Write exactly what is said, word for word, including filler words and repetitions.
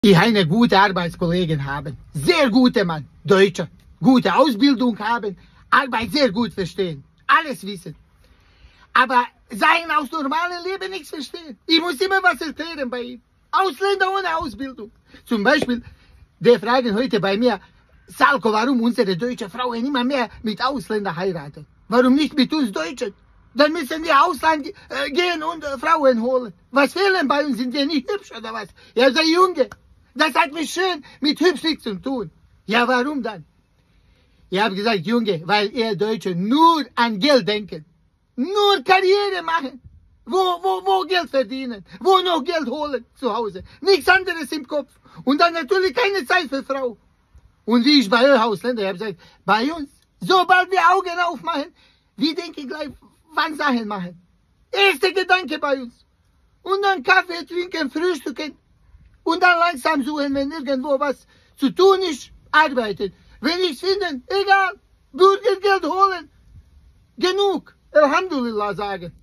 Ich eine gute Arbeitskollegen haben, sehr gute Mann, Deutsche, gute Ausbildung haben, Arbeit sehr gut verstehen, alles wissen. Aber sein aus normalen Leben nichts verstehen. Ich muss immer was erklären bei ihm. Ausländer ohne Ausbildung. Zum Beispiel, der fragen heute bei mir, Salko, warum unsere deutsche Frauen immer mehr mit Ausländern heiraten? Warum nicht mit uns Deutschen? Dann müssen wir Ausland äh, gehen und äh, Frauen holen. Was fehlen bei uns? Sind wir nicht hübsch oder was? Ja, sei Junge. Das hat mich schön mit hübsch nichts zu tun. Ja, warum dann? Ich habe gesagt, Junge, weil ihr Deutsche nur an Geld denken. Nur Karriere machen. Wo, wo, wo Geld verdienen. Wo noch Geld holen zu Hause. Nichts anderes im Kopf. Und dann natürlich keine Zeit für Frau. Und wie ich bei euch Ausländer habe gesagt, bei uns, sobald wir Augen aufmachen, wir denken gleich, wann Sachen machen. Erster Gedanke bei uns. Und dann Kaffee trinken, frühstücken. Und dann langsam suchen, wenn irgendwo was zu tun ist, arbeiten. Wenn ich finden, egal, Bürgergeld holen. Genug. Alhamdulillah sagen.